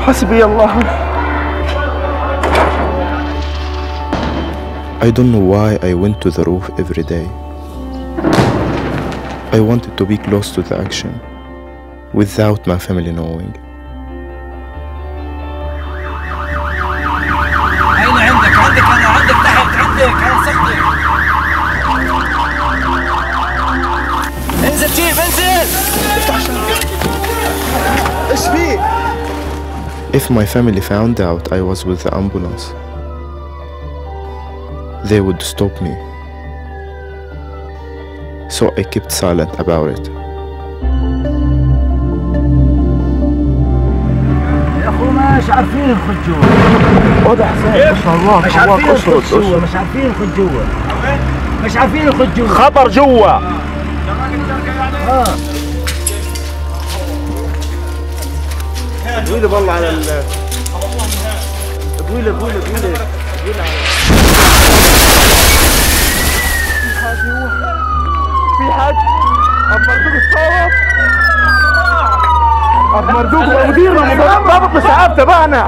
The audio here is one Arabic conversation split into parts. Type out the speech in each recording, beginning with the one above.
حسبي الله. I don't know why I went to the roof every day. I wanted to be close to the action without my family knowing. عندك تحت عندك هنصدق. انزل جيب انزل. ايش فيه؟ If my family found out I was with the ambulance, they would stop me. So I kept silent about it. يا اخو مش عارفين نخش جوا. واضح حسين ما شاء الله. مش عارفين نخش جوا. مش عارفين نخش جوا. مش عارفين نخش جوا. خطر جوا. طويلة والله على طويلة في حاج ابو مردوق الصوت. ابو مردوق مديرنا ضابط الاسعاف تبعنا.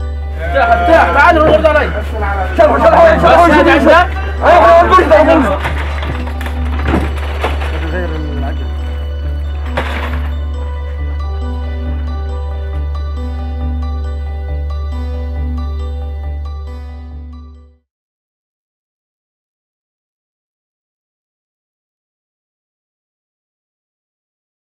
افتح تعالوا ورد علي. شوفوا